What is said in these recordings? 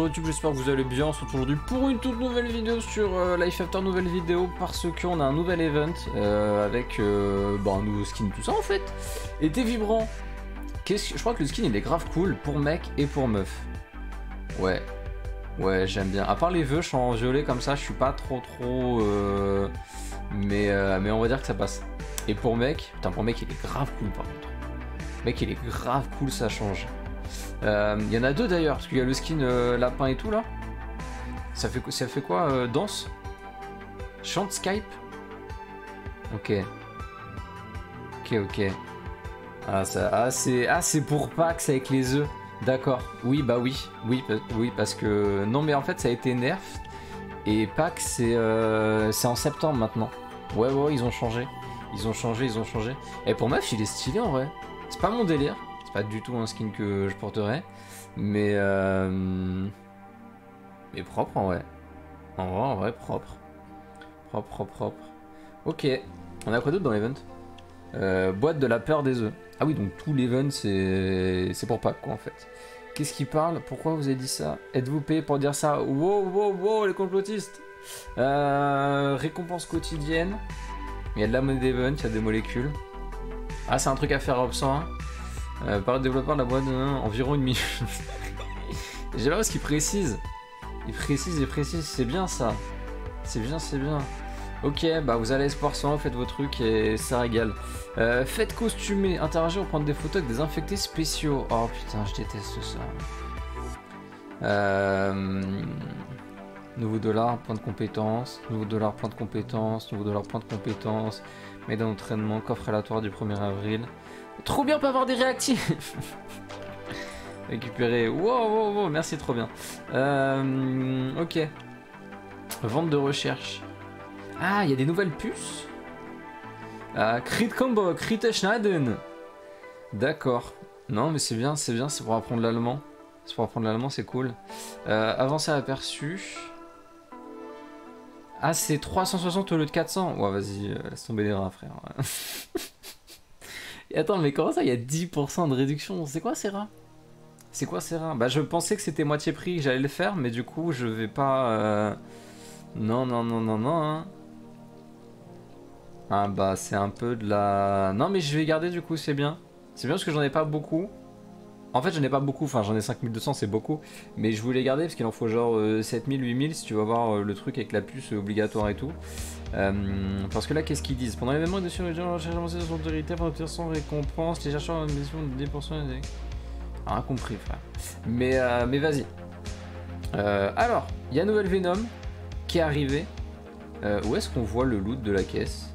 YouTube, j'espère que vous allez bien. On se retrouve aujourd'hui pour une toute nouvelle vidéo sur Life After, nouvelle vidéo parce qu'on a un nouvel event avec un nouveau skin, tout ça en fait. Été vibrant. Je crois que le skin il est grave cool pour mec et pour meuf. Ouais, j'aime bien. À part les vœux en violet comme ça, je suis pas trop mais on va dire que ça passe. Et pour mec, putain pour mec il est grave cool par contre. Mec il est grave cool, ça change. Il y en a deux d'ailleurs, parce qu'il y a le skin lapin et tout là. Ça fait quoi danse? Chante Skype? Ok. C'est pour Pax avec les œufs. D'accord. Oui, bah oui, parce que... Non mais en fait ça a été nerf. Et Pax c'est en septembre maintenant. Ouais, ils ont changé. Ils ont changé. Et pour meuf il est stylé en vrai. C'est pas mon délire. C'est pas du tout un skin que je porterais. Mais propre en vrai. En vrai propre. Propre. Ok. On a quoi d'autre dans l'event? Boîte de la peur des œufs. Ah oui, donc tout l'event c'est pour Pâques quoi en fait. Qu'est-ce qui parle? Pourquoi vous avez dit ça? Êtes-vous payé pour dire ça? Wow, les complotistes. Récompense quotidienne. Il y a de la monnaie d'event, il y a des molécules. Ah, c'est un truc à faire à Opsan. Par le développeur de la boîte environ une minute. J'aime bien parce qu'il précise. Il précise, c'est bien ça. C'est bien. Ok, bah vous allez Espoir 100, faites vos trucs et ça régale. Faites costumer, interagir ou prendre des photos avec des infectés spéciaux. Oh putain, je déteste ça. Nouveau dollar, point de compétence. Nouveau dollar, point de compétence. Mais d'un entraînement, coffre aléatoire du 1er avril. Trop bien, pas avoir des réactifs. Récupérer. Wow, merci, trop bien. Ok. Vente de recherche. Ah, il y a des nouvelles puces. Crit combo, Crit Schneiden. D'accord. Non, mais c'est bien, c'est pour apprendre l'allemand. C'est cool. Avancer à aperçu. Ah, c'est 360 au lieu de 400. Ouais, vas-y, laisse tomber les rats, frère. Et attends, mais comment ça, il y a 10% de réduction? C'est quoi ces rats? Bah, je pensais que c'était moitié prix, que j'allais le faire, mais du coup, je vais pas... Non, hein. Ah, bah, c'est un peu de la... Non, mais je vais garder, du coup, c'est bien. C'est bien parce que j'en ai pas beaucoup. En fait, j'en ai pas beaucoup, enfin, j'en ai 5200, c'est beaucoup. Mais je voulais garder parce qu'il en faut genre 7000, 8000 si tu vas voir le truc avec la puce obligatoire et tout. Parce que là, qu'est-ce qu'ils disent? Pendant l'événement de les gens recherchent avancé sur autorité pour obtenir son récompense. Les chercheurs ont une mission de 10%. Rien compris, frère. Mais vas-y. Alors, il y a Nouvelle Venom qui est arrivé. Où est-ce qu'on voit le loot de la caisse?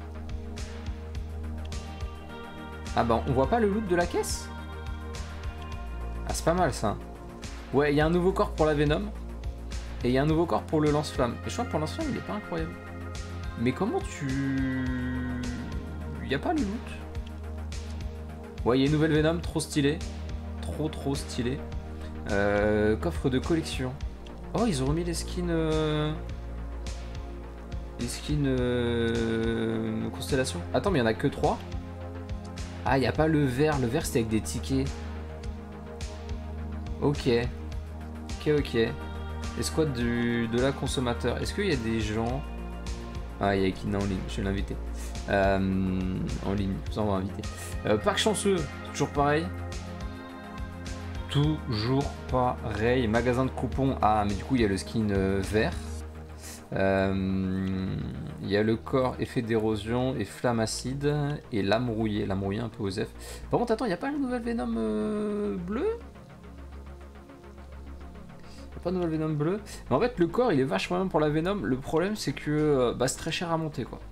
Ah bah, on voit pas le loot de la caisse? Ah, c'est pas mal ça. Ouais, il y a un nouveau corps pour la Venom. Et il y a un nouveau corps pour le lance-flamme. Et je crois que pour le lance-flamme, il est pas incroyable. Mais comment tu... Il n'y a pas le loot. Ouais, il y a une nouvelle Venom, trop stylé. Trop stylé. Coffre de collection. Oh, ils ont remis les skins... Les skins... Constellation. Attends, mais il n'y en a que 3. Ah, il n'y a pas le vert. Le vert, c'était avec des tickets. Ok. Escouade de la consommateur. Est-ce qu'il y a des gens... Ah, il y a Ekina en ligne, je vais l'inviter. En ligne, ça on va inviter. Parc chanceux, toujours pareil. Magasin de coupons. Ah, mais du coup, il y a le skin vert. Il y a le corps, effet d'érosion et flamme acide. Et lame rouillée un peu osef. Par contre, attends, il n'y a pas la nouvelle Venom bleue? Pas de nouvelle Venom bleue. Mais en fait, le corps il est vachement bien pour la Venom. Le problème, c'est que c'est très cher à monter quoi.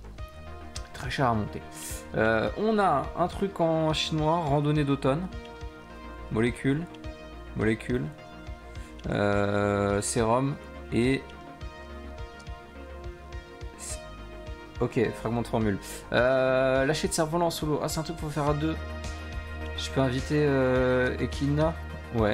On a un truc en chinois, randonnée d'automne. Molécule. Sérum. Et. Ok, fragment de formule. Lâcher de cerf-volant en solo. Ah, c'est un truc qu'il faut faire à deux. Je peux inviter Ekina? Ouais.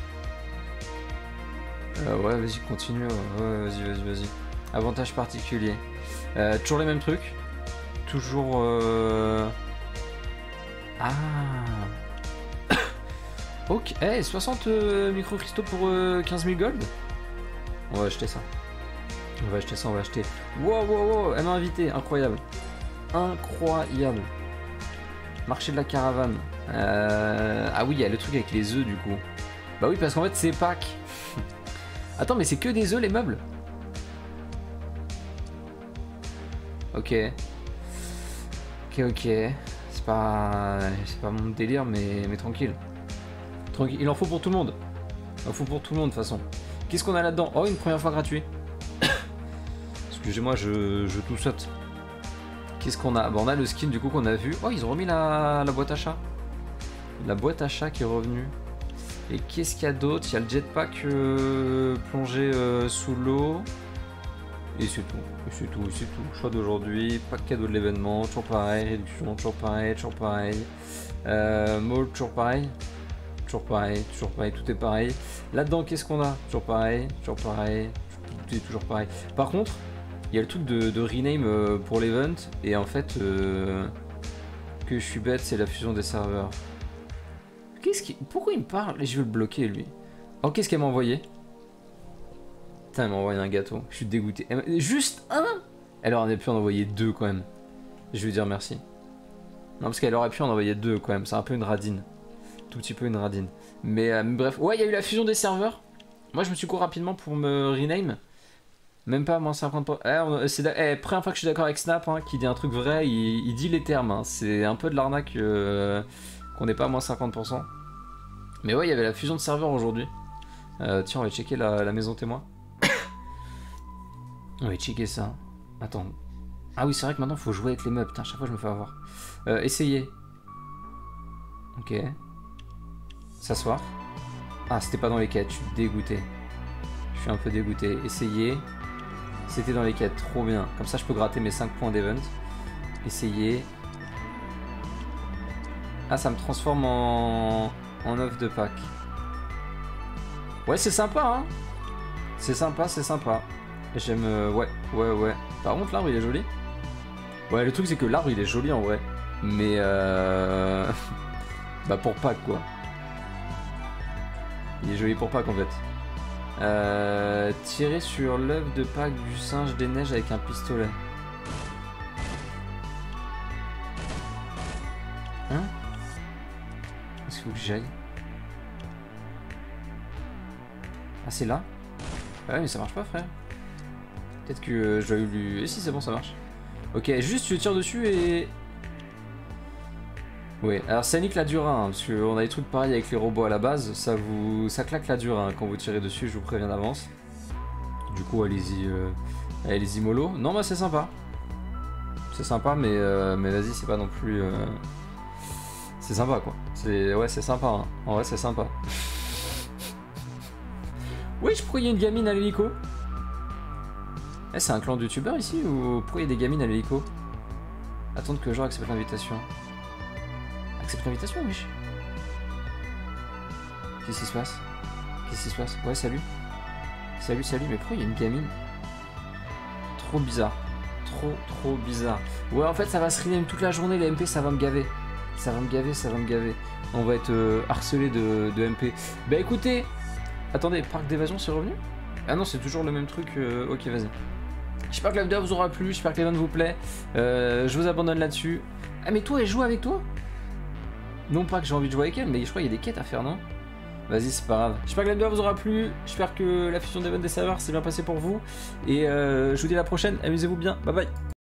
Ouais, vas-y, continue. Ouais, vas-y. Avantage particulier. Toujours les mêmes trucs. Toujours... Ah. Ok. 60 micro-cristaux pour 15 000 gold. On va acheter ça. On va acheter ça, on va acheter. Wow, wow, wow, elle m'a invité, incroyable. Incroyable. Marché de la caravane. Ah oui, il y a le truc avec les œufs du coup. Bah oui, parce qu'en fait c'est Pâques. Attends, mais c'est que des œufs les meubles? Ok. Ok, ok. C'est pas mon délire, mais tranquille. Tranquille. Il en faut pour tout le monde. Il en faut pour tout le monde de toute façon. Qu'est-ce qu'on a là-dedans? Oh, une première fois gratuit. Excusez-moi, je tout saute. Qu'est-ce qu'on a? Bon, on a le skin du coup qu'on a vu. Oh, ils ont remis la boîte achat. La boîte achat qui est revenue. Et qu'est-ce qu'il y a d'autre? Il y a le jetpack plongé sous l'eau. Et c'est tout. Et c'est tout, c'est tout. Choix d'aujourd'hui, pas de cadeau de l'événement, toujours pareil, réduction, toujours pareil, toujours pareil. Mall, toujours pareil. Toujours pareil, tout est pareil. Là-dedans, qu'est-ce qu'on a? Toujours pareil, tout est toujours pareil. Par contre, il y a le truc de rename pour l'event, et en fait, que je suis bête, c'est la fusion des serveurs. Pourquoi il me parle? Je vais le bloquer, lui. Oh, qu'est-ce qu'elle m'a envoyé? Putain, elle m'a envoyé un gâteau. Je suis dégoûté. Juste un? Elle aurait pu en envoyer deux, quand même. Je vais lui dire merci. Non, parce qu'elle aurait pu en envoyer deux, quand même. C'est un peu une radine. Tout petit peu une radine. Mais bref. Ouais, il y a eu la fusion des serveurs. Moi, je me suis couru rapidement pour me rename. Même pas moins 50%. C'est première fois que je suis d'accord avec Snap, hein, qui dit un truc vrai, il dit les termes. Hein. C'est un peu de l'arnaque qu'on n'est pas à moins 50%. Mais ouais, il y avait la fusion de serveurs aujourd'hui. Tiens, on va checker la maison témoin. On va checker ça. Attends. Ah oui, c'est vrai que maintenant, il faut jouer avec les meubles. Putain, chaque fois, je me fais avoir. Essayer. Ok. S'asseoir. Ah, c'était pas dans les quêtes, je suis dégoûté. Je suis un peu dégoûté. Essayer. C'était dans les quêtes, trop bien. Comme ça, je peux gratter mes 5 points d'event. Essayer. Ah, ça me transforme en œuf de Pâques. Ouais, c'est sympa, hein. C'est sympa, c'est sympa. J'aime... ouais. Par contre, l'arbre, il est joli. Ouais, le truc, c'est que l'arbre, il est joli, en vrai. Mais... bah, pour Pâques, quoi. Il est joli pour Pâques, en fait. Tirer sur l'œuf de Pâques du singe des neiges avec un pistolet. Hein? Est-ce qu'il faut que j'aille? Ah, c'est là? Ah ouais, mais ça marche pas, frère. Peut-être que je dois lui... Et si, c'est bon, ça marche. Ok, juste tu tires dessus et... Oui, alors ça nique la dura, hein, parce qu'on a des trucs pareils avec les robots à la base, ça claque la dura hein, quand vous tirez dessus, je vous préviens d'avance. Du coup, allez-y mollo. Non, bah c'est sympa. C'est sympa, mais vas-y, c'est pas non plus... C'est sympa, quoi. Ouais, c'est sympa, hein. En vrai, c'est sympa. Oui, pourquoi il y a une gamine à l'hélico? Eh, c'est un clan de youtubeurs ici, ou pourquoi il y a des gamines à l'hélico? Attendre que genre accepte l'invitation. Accepte l'invitation, wesh. Qu'est-ce qui se passe? Qu'est-ce qui se passe? Ouais, salut. Salut, mais pourquoi il y a une gamine? Trop bizarre. Trop bizarre. Ouais, en fait, ça va se rename toute la journée, les MP, ça va me gaver. Ça va me gaver. On va être harcelé de MP. Bah écoutez... Attendez, parc d'évasion, c'est revenu? Ah non, c'est toujours le même truc. Ok, vas-y. J'espère que la vidéo vous aura plu, j'espère que l'event vous plaît. Je vous abandonne là-dessus. Ah, mais toi, elle joue avec toi? Non pas que j'ai envie de jouer avec elle, mais je crois qu'il y a des quêtes à faire, non? Vas-y, c'est pas grave. J'espère que la vidéo vous aura plu. J'espère que la fusion d'event des serveurs s'est bien passée pour vous. Et je vous dis à la prochaine. Amusez-vous bien. Bye bye.